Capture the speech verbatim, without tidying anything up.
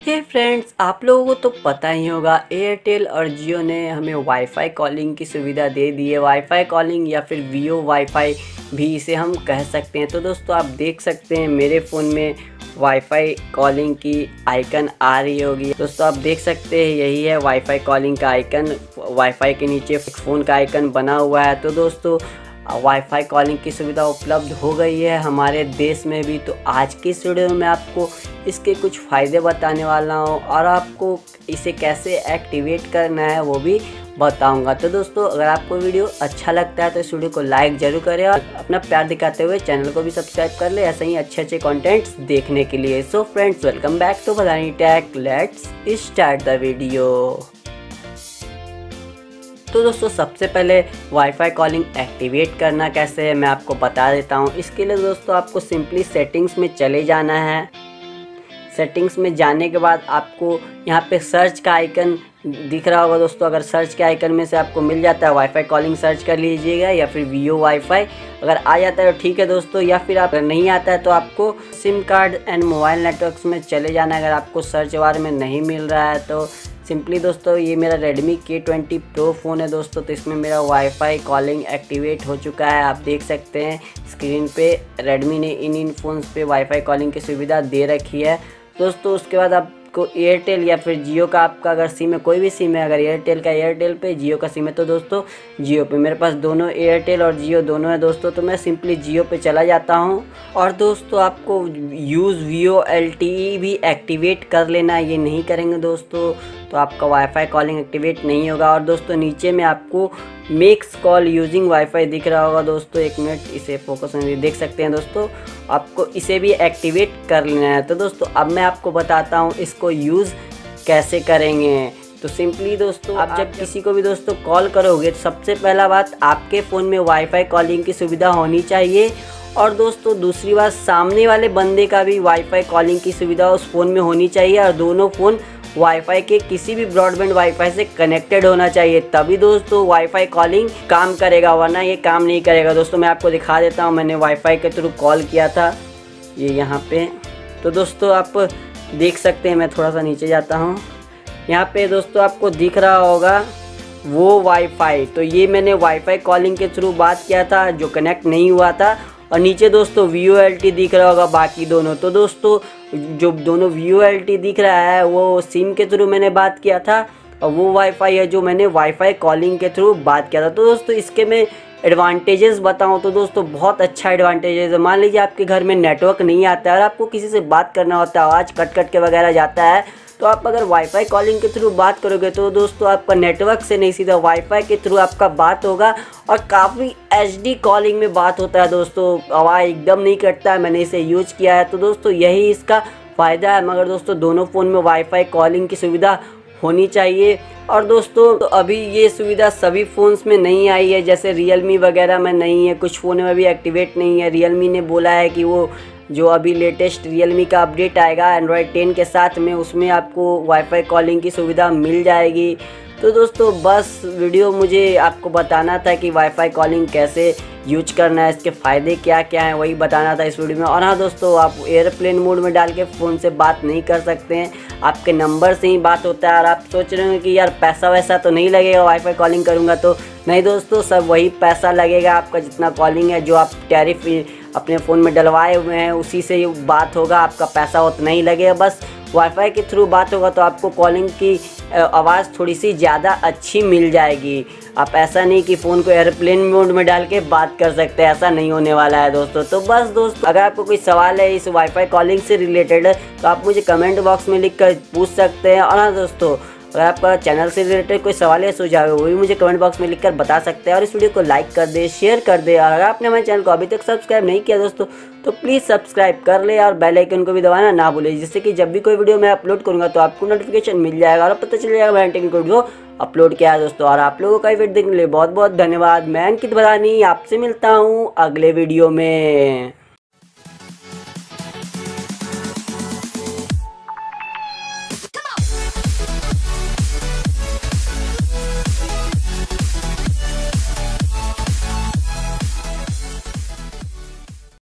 हे friends, आप लोगों को तो पता ही होगा एयरटेल और जियो ने हमें वाईफाई कॉलिंग की सुविधा दे दी है। वाईफाई कॉलिंग या फिर वीओ वाईफाई भी इसे हम कह सकते हैं। तो दोस्तों, आप देख सकते हैं मेरे फ़ोन में वाईफाई कॉलिंग की आइकन आ रही होगी। दोस्तों, आप देख सकते हैं यही है वाईफाई कॉलिंग का आइकन। वाईफाई के नीचे फ़ोन का आइकन बना हुआ है। तो दोस्तों, वाईफाई कॉलिंग की सुविधा उपलब्ध हो गई है हमारे देश में भी। तो आज की इस वीडियो में मैं आपको इसके कुछ फ़ायदे बताने वाला हूँ और आपको इसे कैसे एक्टिवेट करना है वो भी बताऊंगा। तो दोस्तों, अगर आपको वीडियो अच्छा लगता है तो इस वीडियो को लाइक ज़रूर करें और अपना प्यार दिखाते हुए चैनल को भी सब्सक्राइब कर ले ऐसे ही अच्छे अच्छे कंटेंट्स देखने के लिए। So friends, welcome back to Bhadani Tech. Let's start the video. तो दोस्तों, सबसे पहले वाईफाई कॉलिंग एक्टिवेट करना कैसे है मैं आपको बता देता हूँ। इसके लिए दोस्तों आपको सिंपली सेटिंग्स में चले जाना है। सेटिंग्स में जाने के बाद आपको यहाँ पे सर्च का आइकन दिख रहा होगा। दोस्तों, अगर सर्च के आइकन में से आपको मिल जाता है वाईफाई कॉलिंग सर्च कर लीजिएगा, या फिर वीओ वाईफाई अगर आ जाता है तो ठीक है दोस्तों, या फिर आप नहीं आता है तो आपको sim card and mobile networks में चले जाना है। अगर आपको सर्च बार में नहीं मिल रहा है तो सिंपली दोस्तों, ये मेरा रेडमी के ट्वेंटी प्रो फ़ोन है दोस्तों, तो इसमें मेरा वाईफाई कॉलिंग एक्टिवेट हो चुका है। आप देख सकते हैं स्क्रीन पे रेडमी ने इन इन फ़ोन्स पे वाईफाई कॉलिंग की सुविधा दे रखी है दोस्तों। उसके बाद आपको एयरटेल या फिर जियो का, आपका अगर सिम है, कोई भी सिम है, अगर एयरटेल का एयरटेल पे, जियो का सिम है तो दोस्तों जियो पे। मेरे पास दोनों एयरटेल और जियो दोनों है दोस्तों, तो मैं सिंपली जियो पे चला जाता हूँ। और दोस्तों, आपको यूज़ वीओ एलटीई भी एक्टिवेट कर लेना है। ये नहीं करेंगे दोस्तों तो आपका वाईफाई कॉलिंग एक्टिवेट नहीं होगा। और दोस्तों, नीचे में आपको मेक्स कॉल यूजिंग वाईफाई दिख रहा होगा दोस्तों। एक मिनट, इसे फोकस में देख सकते हैं दोस्तों, आपको इसे भी एक्टिवेट कर लेना है। तो दोस्तों, अब मैं आपको बताता हूँ इसको यूज़ कैसे करेंगे। तो सिंपली दोस्तों, आप जब किसी को भी दोस्तों कॉल करोगे तो सबसे पहला बात, आपके फ़ोन में वाईफाई कॉलिंग की सुविधा होनी चाहिए। और दोस्तों, दूसरी बात, सामने वाले बंदे का भी वाईफाई कॉलिंग की सुविधा उस फ़ोन में होनी चाहिए और दोनों फ़ोन वाईफाई के किसी भी ब्रॉडबैंड वाईफाई से कनेक्टेड होना चाहिए, तभी दोस्तों वाईफाई कॉलिंग काम करेगा, वरना ये काम नहीं करेगा। दोस्तों, मैं आपको दिखा देता हूँ, मैंने वाईफाई के थ्रू कॉल किया था, ये यहाँ पे। तो दोस्तों, आप देख सकते हैं, मैं थोड़ा सा नीचे जाता हूँ। यहाँ पे दोस्तों आपको दिख रहा होगा वो वाईफाई, तो ये मैंने वाईफाई कॉलिंग के थ्रू बात किया था जो कनेक्ट नहीं हुआ था। और नीचे दोस्तों वीओ एलटी दिख रहा होगा बाकी दोनों। तो दोस्तों, जो दोनों वीओ एलटी दिख रहा है वो सिम के थ्रू मैंने बात किया था, और वो वाईफाई है जो मैंने वाईफाई कॉलिंग के थ्रू बात किया था। तो दोस्तों, इसके मैं एडवांटेजेस बताऊं तो दोस्तों बहुत अच्छा एडवांटेजेस है। मान लीजिए आपके घर में नेटवर्क नहीं आता है और आपको किसी से बात करना होता है, आवाज़ कट कट के वगैरह जाता है, तो आप अगर वाईफाई कॉलिंग के थ्रू बात करोगे तो दोस्तों आपका नेटवर्क से नहीं, सीधा वाईफाई के थ्रू आपका बात होगा और काफ़ी एचडी कॉलिंग में बात होता है दोस्तों, आवाज़ एकदम नहीं कटता है। मैंने इसे यूज किया है, तो दोस्तों यही इसका फ़ायदा है। मगर दोस्तों, दोनों फ़ोन में वाईफाई कॉलिंग की सुविधा होनी चाहिए। और दोस्तों, तो अभी ये सुविधा सभी फ़ोन्स में नहीं आई है, जैसे रियलमी वगैरह में नहीं है, कुछ फ़ोन में भी एक्टिवेट नहीं है। रियलमी ने बोला है कि वो जो अभी लेटेस्ट रियलमी का अपडेट आएगा एंड्रॉयड टेन के साथ में, उसमें आपको वाईफाई कॉलिंग की सुविधा मिल जाएगी। तो दोस्तों, बस वीडियो मुझे आपको बताना था कि वाईफाई कॉलिंग कैसे यूज करना है, इसके फ़ायदे क्या क्या हैं, वही बताना था इस वीडियो में। और हाँ दोस्तों, आप एयरप्लेन मोड में डाल के फ़ोन से बात नहीं कर सकते हैं, आपके नंबर से ही बात होता है। और आप सोच रहे हो कि यार पैसा वैसा तो नहीं लगेगा वाईफाई कॉलिंग करूँगा, तो नहीं दोस्तों, सब वही पैसा लगेगा आपका जितना कॉलिंग है, जो आप टैरिफ अपने फ़ोन में डलवाए हुए हैं उसी से ही बात होगा, आपका पैसा उतना ही लगेगा। बस वाईफाई के थ्रू बात होगा तो आपको कॉलिंग की आवाज़ थोड़ी सी ज़्यादा अच्छी मिल जाएगी। आप ऐसा नहीं कि फ़ोन को एयरप्लेन मोड में डाल के बात कर सकते हैं, ऐसा नहीं होने वाला है दोस्तों। तो बस दोस्तों, अगर आपको कोई सवाल है इस वाईफाई कॉलिंग से रिलेटेड तो आप मुझे कमेंट बॉक्स में लिख कर पूछ सकते हैं। और हाँ दोस्तों, अगर आपका चैनल से रिलेटेड कोई सवाल या सुझाव है वो भी मुझे कमेंट बॉक्स में लिखकर बता सकते हैं। और इस वीडियो को लाइक कर दे, शेयर कर दे, और अगर आपने हमारे चैनल को अभी तक सब्सक्राइब नहीं किया दोस्तों तो प्लीज़ सब्सक्राइब कर ले और बेल आइकन को भी दबाना ना भूलें, जिससे कि जब भी कोई वीडियो मैं अपलोड करूँगा तो आपको नोटिफिकेशन मिल जाएगा और पता चल जाएगा मैंने टेक्निकल वीडियो अपलोड किया है दोस्तों। और आप लोगों का वीडियो देखने के लिए बहुत बहुत धन्यवाद। मैं अंकित भदानी आपसे मिलता हूँ अगले वीडियो में।